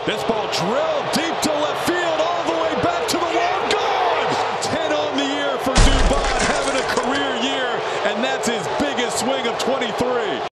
This ball drilled deep to left field, all the way back to the wall. Gone! 10 on the year for Dubón, having a career year, and that's his biggest swing of 23.